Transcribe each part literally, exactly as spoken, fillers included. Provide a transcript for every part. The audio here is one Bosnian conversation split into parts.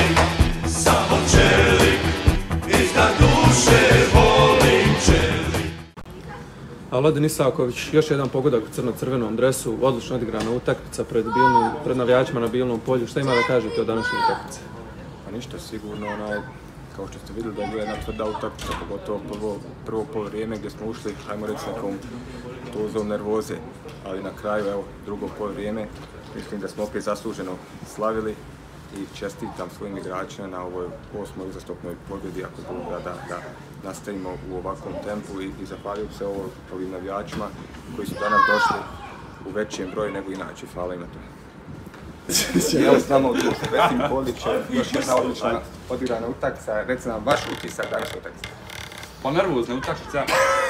samo čelik, iznad duše volim čelik. Aladin Isaković, još jedan pogodak u crno-crvenom dresu, odlično odigrana utakmica pred, bilnim, pred navijačima na Bilnom polju. Šta ima da kažete o današnjoj utakmici? Pa ništa, sigurno, onaj, kao što ste vidjeli da je bila jedna tvrda utakmica, pogotovo prvo, prvo polovrijeme gdje smo ušli, hajmo reći, nekom dozom nervoze, ali na kraju, evo, drugo polovrijeme, mislim da smo opet zasluženo slavili i čestitam svojim igračima na ovoj osmoj uzastopnoj pobjedi, ako Bog da, da, da nastavimo u ovakvom tempu i, i zahvaljujem se ovo, ovim navijačima koji su danas došli u većem broju nego inače. Hvala im na to. Evo s nama u društvu, Besim Polić, još jedna odlična odigrana utakmica. Reci nam vaš utisak danas utakmice. Pa nervozna utakmica.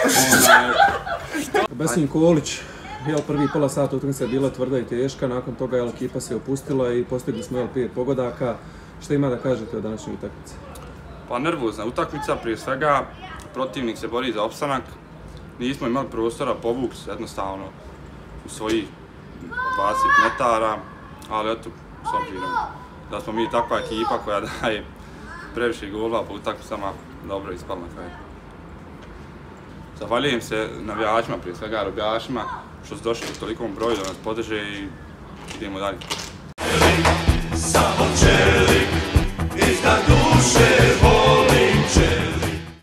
Besim Polić, jel, prvi pola sata utakmica je bila tvrda i teška, nakon toga je ekipa se opustila i postigli smo jel, pet pogodaka. Šta ima da kažete o današnjoj utakmici? Pa nervozna utakmica, prije svega protivnik se bori za opstanak. Nismo imali prostora, povuk se jednostavno u svojih dvadeset metara, ali eto, s obzirom da smo mi takva ekipa koja daje previše golova po utakmicama, dobro ispala na kraju. Zahvaljujem se navijačima, prije svega robljašima, što su došli u tolikom broju da nas podrže i idemo dalje. Samo čelik, iznad duše